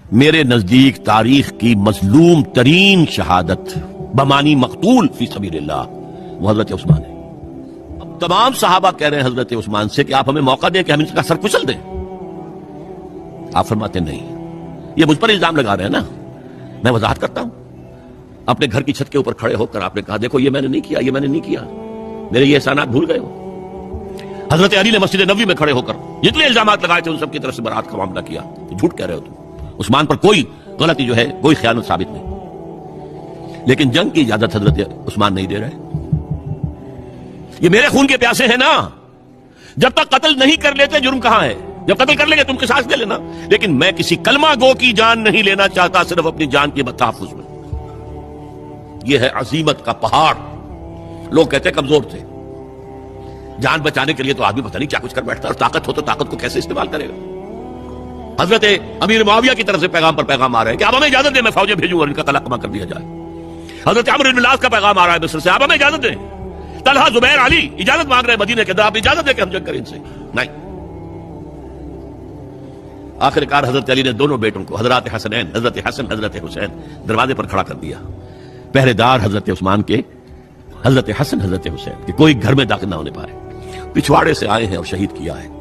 میرے نزدیک تاریخ کی مظلوم ترین شہادت بمانی مقتول فی سبیل اللہ وہ حضرت عثمان ہے. اب تمام صحابہ کہہ رہے ہیں حضرت عثمان سے کہ آپ ہمیں موقع دیں کہ ہم ان کا سر کچل دیں. آپ فرماتے نہیں. یہ مجھ پر الزام لگا رہے ہیں نا. میں وضاحت کرتا ہوں. اپنے گھر کی چھت کے اوپر کھڑے ہو کر آپ نے کہا دیکھو یہ میں نے نہیں کیا، یہ میں نے نہیں کیا، میرے یہ احسانات بھول گئے ہو. حضرت علی نے مسجد نبوی میں کھڑے ہو کر جتنے الزامات لگائے تھے ان سب کی طرف سے برات کا معاملہ کیا. جھوٹ کہہ رہے ہو تم. عثمان پر کوئی غلطی جو ہے کوئی خیانت ثابت نہیں. لیکن جنگ کی اجازت حضرت عثمان نہیں دے رہے. یہ میرے خون کے پیاسے ہیں نا. جب تک قتل نہیں کر لیتے جرم کہاں ہے؟ جب قتل کر لیں گے تم قصاص لے لینا. لیکن میں کسی کلمہ گو کی جان نہیں لینا چاہتا، صرف اپنی جان کے تحفظ میں. یہ ہے عظیمت کا پہاڑ. لوگ کہتے ہیں کمزور تھے. جان بچانے کے لیے تو آدمی پتہ نہیں کیا کچھ کر بیٹھتا، اور طاقت ہو تو طاقت کو کیسے استعمال کرے گا. حضرت امیر معاویہ کی طرف سے پیغام پر پیغام آ رہا ہے کہ آپ ہمیں اجازت دیں میں فوجیں بھیجوں اور ان کا قلعہ کر دیا جائے. حضرت عمرو بن العاص کا پیغام آ رہا ہے مصر سے، آپ ہمیں اجازت دیں. طلحہ زبیر علی اجازت مانگ رہے ہیں مدینے کے اندر، آپ اجازت دیں کہ ہم جنگ کریں ان سے. نہیں. آخر کار حضرت علی نے دونوں بیٹوں کو حضرات حسنین، حضرت حسن حضرت حسین دروازے پر کھڑا کر دیا. پہرے دار حضرت عثمان کے حضرت حسن حضرت حسین کہ کوئی گھر میں داخل نہ ہونے پائے. پچھواڑے سے آئے ہیں اور شہید کیا ہے.